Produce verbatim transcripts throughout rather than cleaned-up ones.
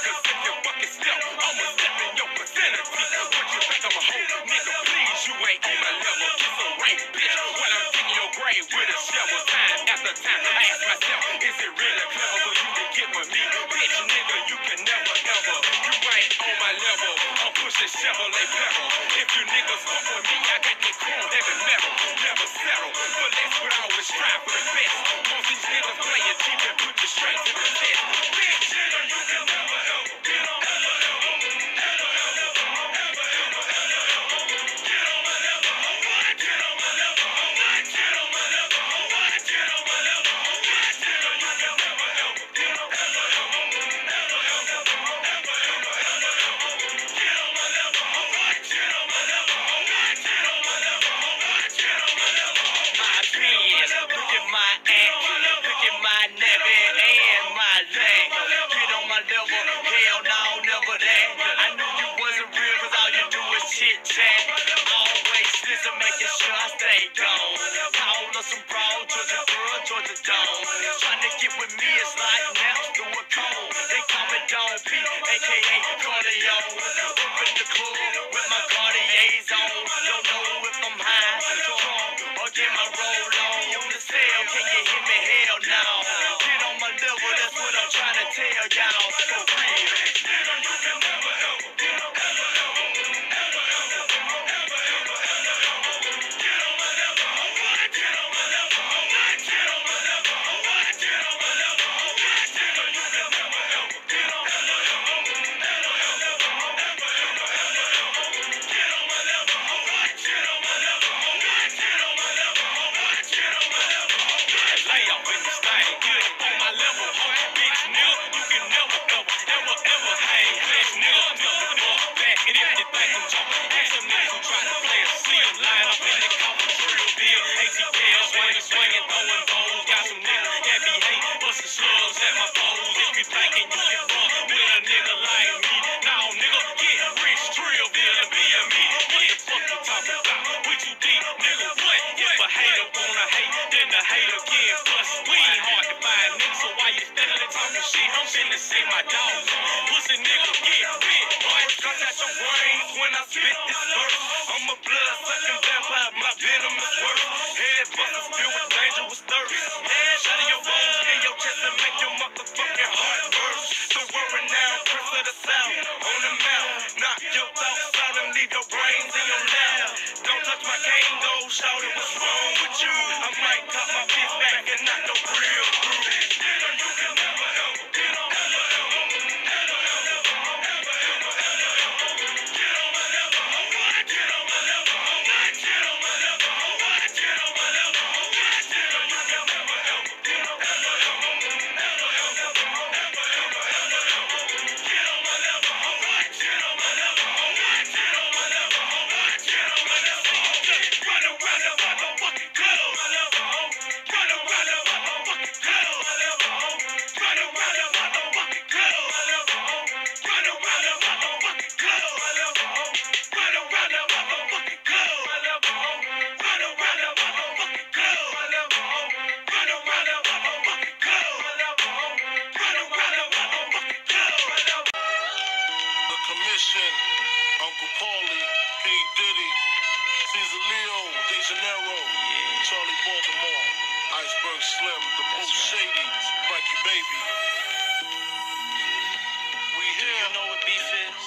Cause if you fucking step, I'ma step in your vicinity. What you think I'm a hoe? Nigga, please, you ain't on my level. Get some rain, bitch. While I'm digging your grave with a shovel. Time after time, I ask myself, is it really clever for you to get with me? Bitch, nigga, you can never, ever. You ain't on my level. I'm pushing Chevrolet pedal. If you niggas fuck with me, I got that chrome heavy metal. Never settle, but that's what I always strive for the best. Most these niggas play it cheap and put you straight to the test. Bitch, nigga, you can never, ever get on my level. Ever, ever, ever, ever, ever, ever, get on my level. Get on my level. Get on my level. Get on my level. Bitch, nigga, you can never, ever get on my level. Ever, ever, ever, ever, ever, ever, get on my level. Get on my level. Get on my level. Get on my level. My opinion, look at my act, look at my navy and my leg. Get on my level, hell no, never that. I knew you wasn't real cause all you do is chit chat. Always listen, making sure I stay gone. Call us some broad, Georgia girl, Georgia dome. Trying to get with me is like now through a cold. They call me Don P, aka Cardio. Up in the club with my Cartiers on. Don't know if I'm high, drunk, or get my roll on. On the cell, can you hear me? Hell no. Get on my level, that's what I'm trying to tell y'all. For real. Nigga, you can never, ever, get on, ever, ever, ever, ever, ever, ever, ever, get on my level. Get on my level. Get on my level. Get on my level. Nigga, you can never, ever, get on, ever, ever, ever, ever, ever, ever, ever, get on my level. Get on my level. Get on my level. Get on my level. Lay up in this thing, get on my level. Bitch, nigga, you can never, ever, ever, ever hang. Bitch, nigga, never fuck back. And if you think I'm jumping, ask some niggas who try to play a seal. Line up in the cover, drill deal. A T L, swinging, swinging, throwing bowls. Got some niggas that be hate, busting slugs at my foes. If you thinking you can fuck with a nigga like me, nah, nigga, get rich, drill deal, and be a me. What the fuck you talking about? We too deep, nigga, what? If a hater wanna hate, then the hater get bust. We ain't hard to find, nigga, so why you steadily talking shit? I'm finna say my dog. Pussy nigga, get bit, boy. Cut out your brains when I spit this verse. I'm a blood-sucking vampire, my venom is worse. Head busters filled with dangerous thirst. Shut your bones in your chest and make your motherfucking heart burst. So worry now, press of the sound on the mouth. Knock your thoughts out and leave your brains in your lap. Don't touch my cane, go shout it, what's wrong with you? I might cut my fist back and knock no real through. Nigga, you can never, ever, get on, ever, ever, ever, ever, ever, ever, ever, get on my level. Get on my level. Get on my level. Get on my level. Nigga, you can never, ever, get on, ever, ever, ever, ever, ever, ever, ever, get on my level. Get on my level. Get on my level. Get on my level. Run around the motherfucking club. Run around the motherfucking club. Run around the motherfucking club. Run around the motherfucking club. Run around the motherfucking club. Run around the motherfucking club. Run around the motherfucking club. Run around the motherfucking club. The Commission, Uncle Paulie, P. Diddy, Caesar Leo, De Janeiro, Charlie Baltimore, Iceberg Slim, The Bull Shady, Frankie Baby. We here. Do you know what beef is?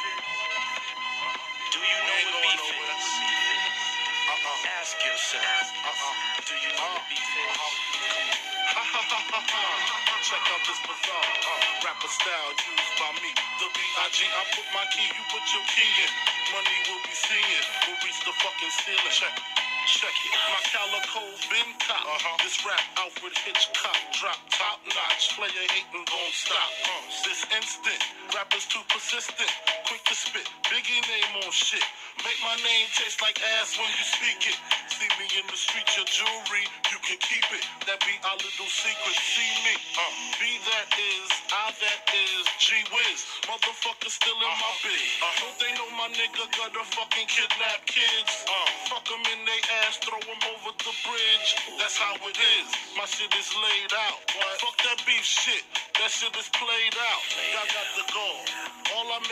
Do you know what beef is? Uh-uh. Ask yourself. Uh-uh. Do you know what beef is? Ha ha ha ha ha. Check out this bizarre uh, rapper style used by me. The B I G, I put my key, you put your key in. Money will be seeing, we'll reach the fucking ceiling. Check it. Check it. My calico been cop. Uh-huh. This rap Alfred Hitchcock. Drop top notch. Player hating gon' stop. Uh, this instant. Rappers too persistent. Quick to spit. Biggie name on shit. Make my name taste like ass when you speak it. See me in the street, your jewelry, you can keep it. That be our little secret. See me. Uh, be that is, I that is. Gee whiz. Motherfucker still in my biz. Uh, don't they know my nigga gotta fucking kidnap kids? Uh, fuck them in they ass, throw them over the bridge. That's how it is. My shit is laid out. What? Fuck that beef shit. That shit is played out. Y'all got the goal.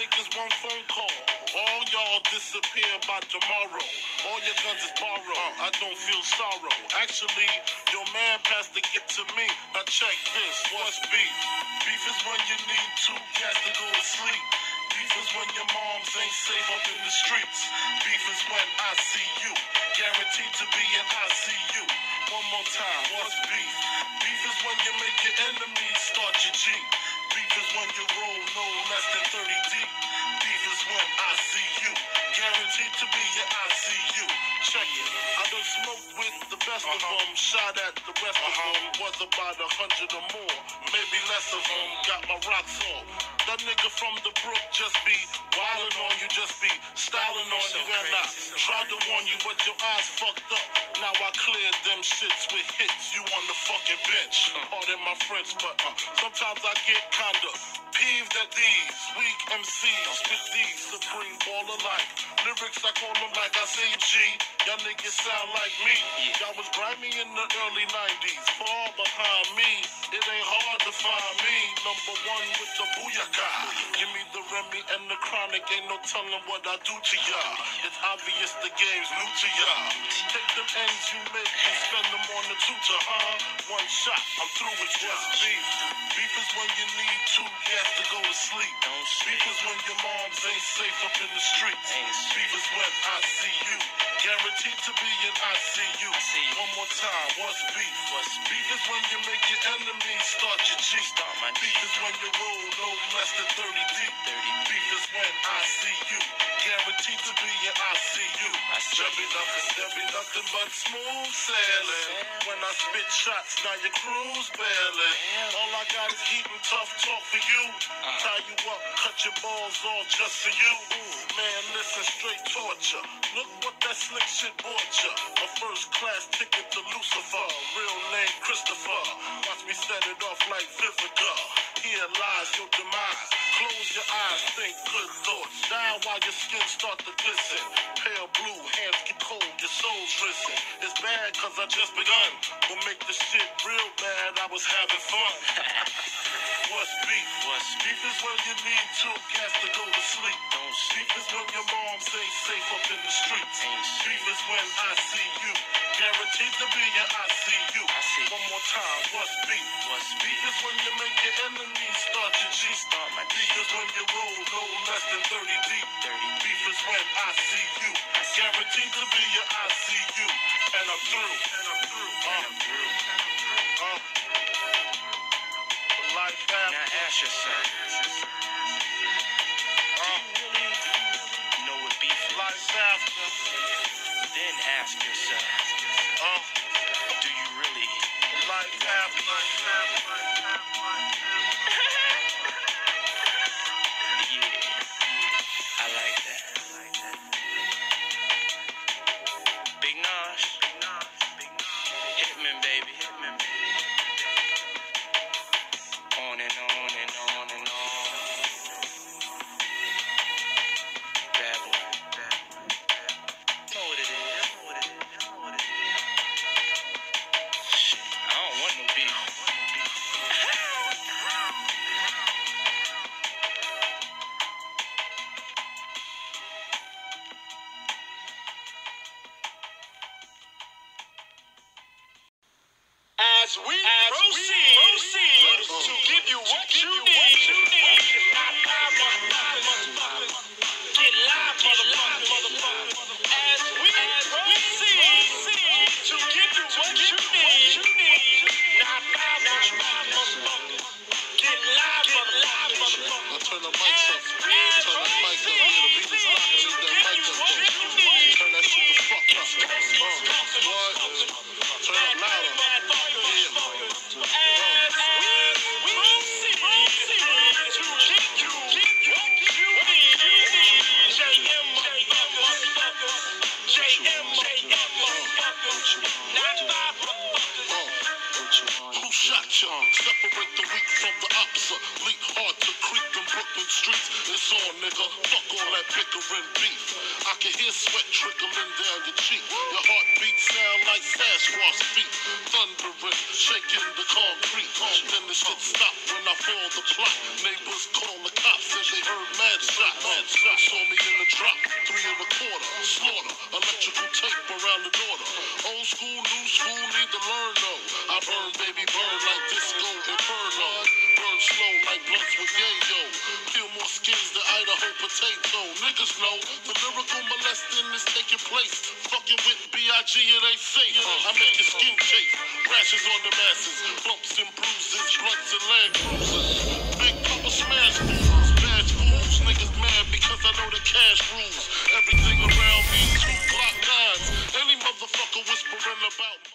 make is one phone call. All y'all disappear by tomorrow. All your guns is borrowed. I don't feel sorrow. Actually, your man passed the gift to me. Now check this. What's beef? Beef is when you need two cats to go to sleep. Beef is when your moms ain't safe up in the streets. Beef is when I see you, guaranteed to be in I C U. One more time, what's beef? Beef is when you make your enemies start your G. Beef is when you roll no less than thirty deep. Beef is when I see you, guaranteed to be in I C U. Check it, I done smoked with the best uh-huh. of them, shot at the rest uh-huh. of them. Was about a hundred or more, maybe less of them. Got my rocks off. That nigga from the brook just be wildin' on you, just be styling on you. And I tried to warn you, but your eyes fucked up. Now I cleared them shits with hits. You on the fucking bench. Pardon my French, but uh, sometimes I get kinda peeved at these weak M Cs. Spit these supreme ball of life. Lyrics I call them like I say G. Y'all niggas sound like me. Y'all was grimy in the early nineties. Far behind me, it ain't hard to find me. Number one with the booyaka. Give me the Remy and the Chronic. Ain't no telling what I do to y'all. It's obvious the game's new to y'all. Take them ends you make and spend them on the tutor, huh? One shot, I'm through with just beef. Beef is when you need two gas to go to sleep. Beef is when your moms ain't safe up in the streets. Beef is when I see you, guaranteed to be in I C U. One more time, what's beef? Beef is when you make your enemies start your G. Beef is when you roll no less than thirty deep. Beef is when I see you, guaranteed to be in I C U. There be nothing, there be nothing but smooth sailing. When I spit shots, now your crew's bailing. All I got is heat and tough talk for you. Tie you up, cut your balls off just for you. Man, listen, straight torture. Look what that slick shit bought ya. A first class ticket to Lucifer. Real name Christopher. Watch me set it off like Vivica. Here lies your demise. Close your eyes, think good thoughts. Die while your skin start to glisten. Pale blue, hands get cold, your soul's risen. It's bad cause I just begun. But make the shit real bad, I was having fun. What's beef? What's beef is when you need two gas to go to sleep. Don't beef is when your moms ain't safe up in the streets. Beef is when I see you, guaranteed to be in I C U. One more time, what's beef? What's beef is when you make your enemies start your G. Start my beef is when you roll no less than thirty deep. Beef is when I see you, guaranteed to be in I C U. And I'm through. And I'm through. Uh, uh, life after. Now ask yourself, Uh, do you really know what beef is? life after. Then ask yourself, Uh, do you really? life after. Yeah, I like that. Big Nosh, Hitman baby, Hitman baby. On and on and on and on. Bad boy. Know what it is. Know what it is. Know what it is. Shit, I don't want no beef. As we As proceed, we proceed to give you what you need. You need. Not live, motherfuckers. Get live, motherfuckers. As we proceed to give you what you need. Not live, motherfuckers. Get live, motherfuckers. I turn the mics up. Turn that mic up. Yeah, the beat is locked. Keep that mic up. Turn that shit the fuck up. Uh, what? Turn it louder. Who shot ya? Separate the weak from the opsa. Leak hard to creep them Brooklyn streets, it's on, nigga. Fuck all that bickering beef. I can hear sweat trickling down your cheek. Your heartbeat sound like Sasquatch feet. Thundering, shaking the concrete. Then the shit stop when I fall the plot. Neighbors call the cops, said they heard mad shot. Mad shot. Saw me in the drop, three and a quarter. Slaughter, electrical tape around the daughter. Old school, new school, need to learn though. I burn, baby, burn like disco inferno. Burn slow like blunts with yayo. Kill more skins than Idaho potato. Niggas know the lyrical molesting is taking place. Fucking with B I G it ain't safe. I make your skin chafe. Rashes on the masses. Bumps and bruises. Blunts and land cruisers. Big Papa smash fools. Bash fools. Niggas mad because I know the cash rules. Everything around me two Glock nines. Any motherfucker whispering about